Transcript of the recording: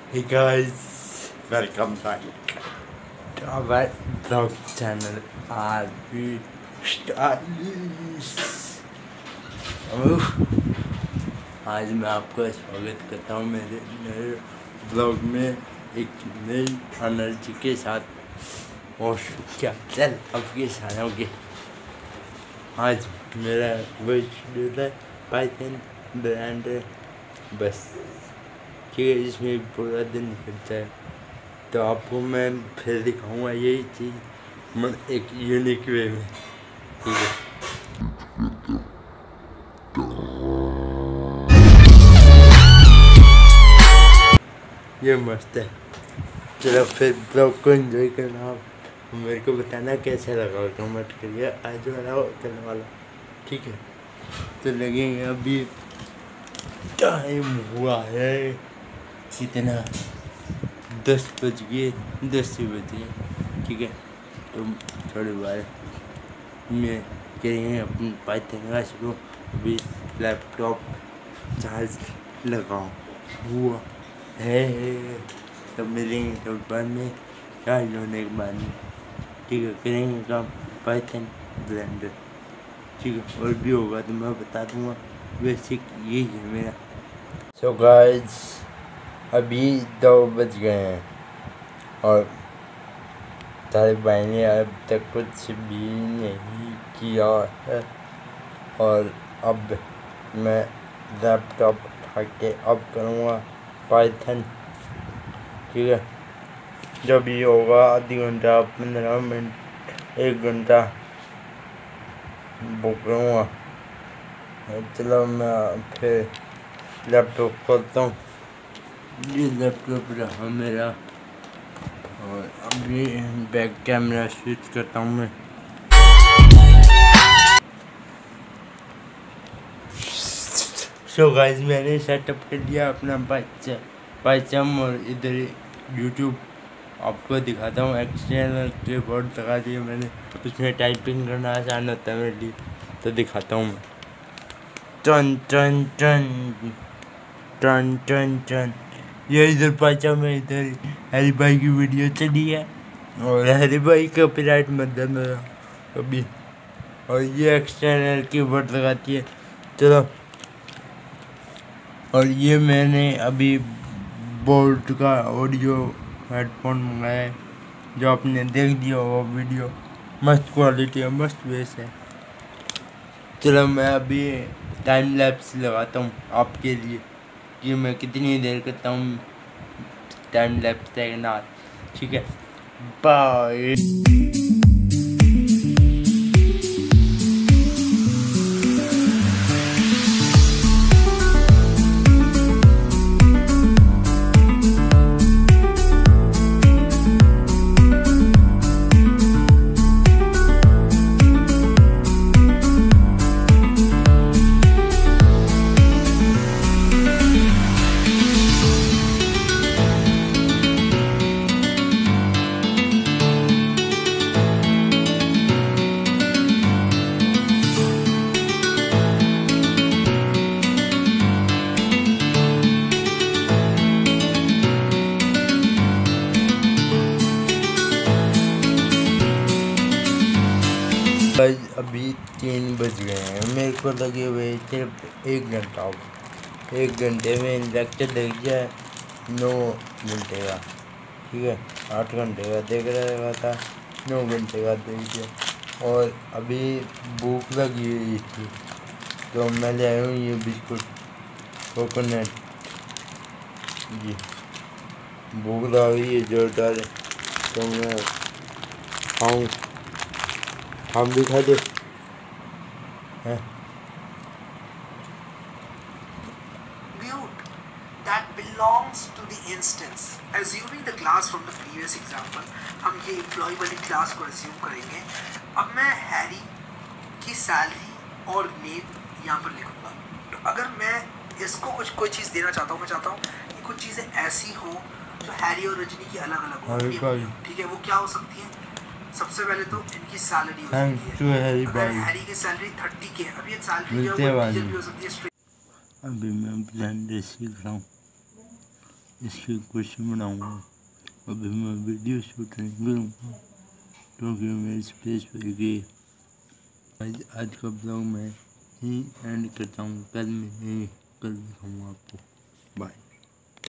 Hey guys, welcome back to our vlog channel RV Stylish। आज मैं आपका स्वागत करता हूँ मेरे नए ब्लॉग में एक नई एनर्जी के साथ। और क्या चल अब के सालों के आज मेरा वही शेड्यूल है, पाइथन ब्रांड बस ठीक है, इसमें पूरा दिन निकलता है। तो आपको मैं फिर दिखाऊंगा यही चीज़ मतलब एक यूनिक वे में, ठीक है। ये मस्त है। चलो फिर ब्लॉग को एंजॉय करना, आप मेरे को बताना कैसा लगा, कमेंट करिए। आज वाला हो कल वाला, ठीक है। तो लगेंगे अभी टाइम हुआ है कितना, 10 बज गए, 10 ही बज गए, ठीक है। तो थोड़ी बार में करेंगे अपनी पाइथन का शुरू। अभी लैपटॉप चार्ज लगाओ हुआ है, तब मिलेंगे थोड़ी बार में, चार्ज होने के बाद में, ठीक है। करेंगे काम पाइथन ब्लेंडर, ठीक है। और भी होगा तो मैं बता दूँगा, बेसिक यही है मेरा। सो गाइस अभी 2 बज गए हैं और तारे भाई ने अब तक कुछ भी नहीं किया है। और अब मैं लैपटॉप उठा के अब करूँगा पाइथन, ठीक है। जब ये होगा आधी घंटा 15 मिनट 1 घंटा बुक करूँगा। चलो मैं फिर लैपटॉप खोलता हूँ। ये लैपटॉप रहा मेरा, और अभी बैक कैमरा स्विच करता हूँ मैं। सो गाइस मैंने सेटअप कर दिया अपना पाइचम और इधर यूट्यूब आपको दिखाता हूँ। एक्सटर्नल कीबोर्ड लगा दिया मैंने, उसमें टाइपिंग करना आसान होता है मेरे लिए, तो दिखाता हूँ मैं। टन टन टन टन टन टन, ये इधर पाचा में इधर हरी भाई की वीडियो चली है, और हरी भाई कॉपीराइट मत देना कभी। और ये एक्सटर्नल कीबोर्ड लगाती है, चलो। और ये मैंने अभी बोल्ट का ऑडियो हेडफोन मंगाया है, जो आपने देख दिया होगा वीडियो। मस्त क्वालिटी है, मस्त बेस है। चलो मैं अभी टाइम लैप्स लगाता हूँ आपके लिए कि मैं कितनी देर करता हूँ टाइम लैप्स देखना, ठीक है। बाय। अभी 3 बज गए हैं, मेरे को लगे हुए सिर्फ 1 घंटा होगा। 1 घंटे में लेक्चर देख जाए 9 घंटे का, ठीक है। 8 घंटे का देख रहा था, 9 घंटे का देख गया। और अभी भूख लगी हुई थी, तो मैं ले आया हूँ ये बिस्कुट कोकोनट जी। भूख लगी है जोरदार, तो मैं खाऊँ, हम भी खा दे हैं। That belongs to the instance. Assuming the class from the previous example, हम ये employee वाली class को assume करेंगे। अब मैं हैरी की सैलरी और नेम यहाँ पर लिखूँगा। तो अगर मैं इसको कोई चीज़ देना चाहता हूँ, मैं चाहता हूँ कि कुछ चीज़ें ऐसी हो जो हैरी और रजनी की अलग अलग हो, ठीक है। वो क्या हो सकती है? सबसे पहले तो इनकी सैलरी हो सकती है। अगर हैरी की सैलरी 30K, अब ये सैलरी जो है वो हो सकती है। अभी मैं ब्लेंडर सीख रहा हूँ, इसके क्वेश्चन बनाऊँगा। अभी मैं वीडियो शूट नहीं करूँगा क्योंकि मैं स्पेस पे गई। आज का ब्लॉग मैं ही एंड करता हूँ। कल दिखाऊँगा आपको। बाय।